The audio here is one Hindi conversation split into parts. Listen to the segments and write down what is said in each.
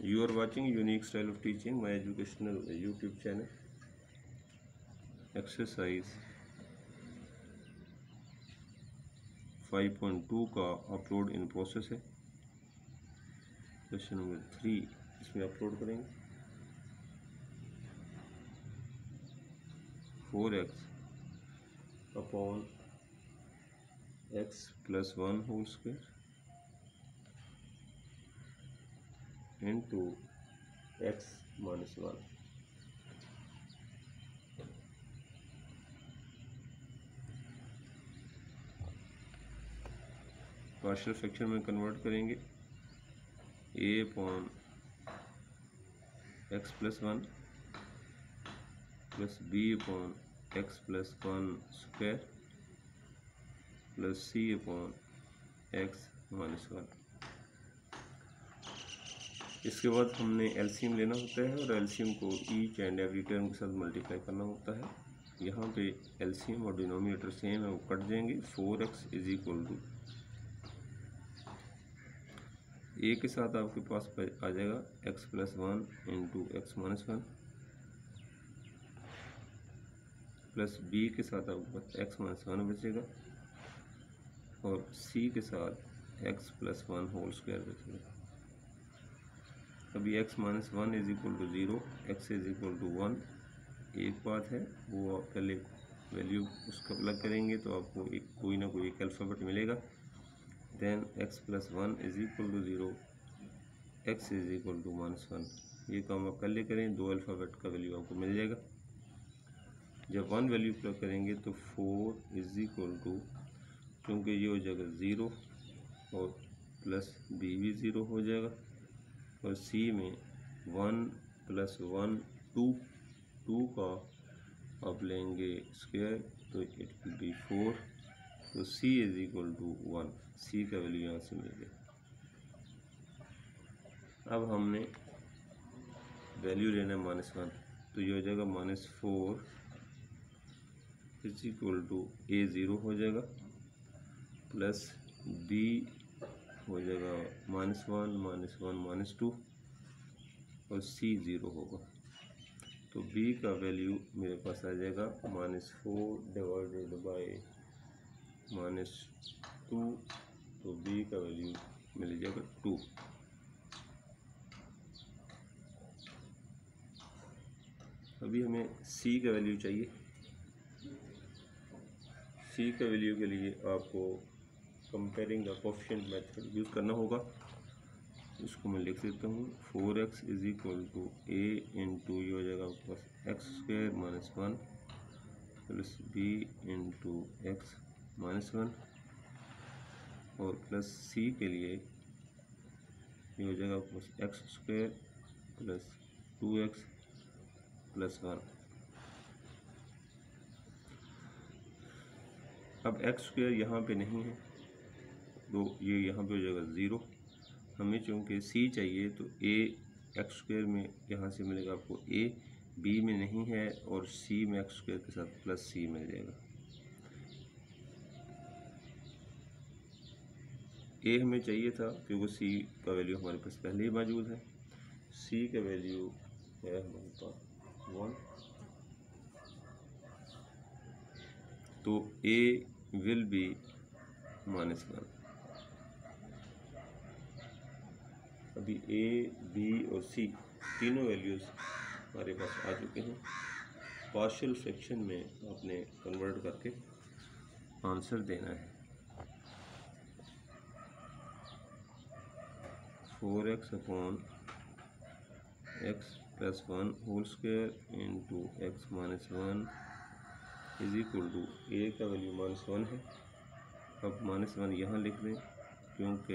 You are watching Unique Style of Teaching, my educational YouTube channel. Exercise 5.2 का अपलोड इन प्रोसेस है। क्वेश्चन नंबर 3 इसमें अपलोड करेंगे। 4x upon x plus 1 whole square into x minus 1। Partial fraction में कन्वर्ट करेंगे। a upon x plus 1 plus b upon x plus 1 square plus c upon x minus 1। इसके बाद हमने एलसीएम लेना होता है और एलसीएम को ईच एंड एवरी टर्म के साथ मल्टीप्लाई करना होता है। यहाँ पे एलसीएम और डिनोमिनेटर सेम है, वो कट जाएंगे। 4x इज इक्वल टू ए के साथ आपके पास आ जाएगा x plus 1 into x minus 1 plus B के साथ आपके पास x माइनस 1 बचेगा और c के साथ x प्लस 1 होल स्क्वायर बचेगा। अभी x minus 1 is equal to 0, x is equal to 1। एक बात है, वो आप पहले वैल्यू उसका प्लग करेंगे तो आपको कोई ना कोई एक अल्फ़ाबेट मिलेगा। Then x plus 1 is equal to 0, x is equal to minus 1। ये काम आप पहले करें, दो अल्फ़ाबेट का वैल्यू आपको मिल जाएगा। जब 1 वैल्यू प्लग करेंगे तो 4 इज इक्वल टू, क्योंकि ये हो जाएगा 0 और प्लस b भी 0 हो जाएगा और c में 1 प्लस 1 2 का आप लेंगे स्क्वायर तो इट विल बी 4। तो c is equal to 1, c का वैल्यू यहाँ से मिल गया। अब हमने वैल्यू लेना है -1, तो ये हो जाएगा -4 इज इक्वल टू a 0 हो जाएगा प्लस b हो जाएगा -1 -2 और c 0 होगा। तो b का वैल्यू मेरे पास आ जाएगा -4 डिवाइडेड बाय -2, तो b का वैल्यू मिल जाएगा 2। अभी हमें c का वैल्यू चाहिए। c का वैल्यू के लिए आपको comparing the coefficient method use करना होगा। इसको मैं लिख देता हूँ। 4x is equal to a into ये हो जाएगा आपके पास x square minus 1 plus b into x minus 1 और प्लस c के लिए ये हो जाएगा आपके पास x square plus 2x plus 1। अब एक्स स्क्वायर यहाँ पे नहीं है तो ये यहाँ पे हो जाएगा 0। हमें चूँकि c चाहिए तो a एक्स स्क्वायर में यहाँ से मिलेगा आपको a, b में नहीं है और c में एक्स स्क्वायर के साथ प्लस c मिल जाएगा। a हमें चाहिए था क्योंकि c का वैल्यू हमारे पास पहले ही मौजूद है। c का वैल्यू है हमारे पास 1, तो a विल बी -1। अभी a, b और c तीनों वैल्यूज़ हमारे पास आ चुके हैं। पार्शियल फ्रैक्शन में आपने कन्वर्ट करके आंसर देना है। 4x upon x plus 1 whole square into x minus 1 is equal to a का वैल्यू -1 है। अब -1 यहाँ लिख दें क्योंकि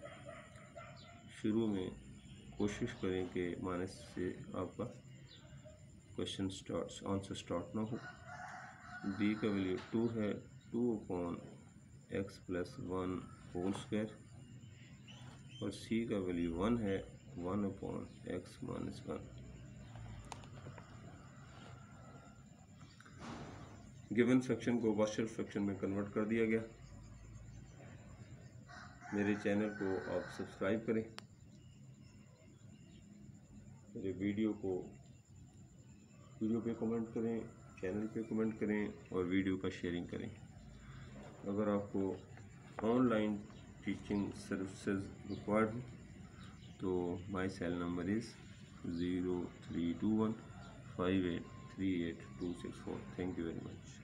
शुरू में कोशिश करें कि माइनस से आपका क्वेश्चन आंसर स्टार्ट ना हो। b का वैल्यू 2 है, 2 upon x plus 1 whole square और c का वैल्यू 1 है, 1 upon x minus 1। Given fraction को पार्शियल फ्रैक्शन में कन्वर्ट कर दिया गया। मेरे चैनल को आप सब्सक्राइब करें। वीडियो पे कमेंट करें, चैनल पे कमेंट करें और वीडियो का शेयरिंग करें। अगर आपको ऑनलाइन टीचिंग सर्विसेज रिक्वायर्ड हो तो my cell number is 0321583824। Thank you very much.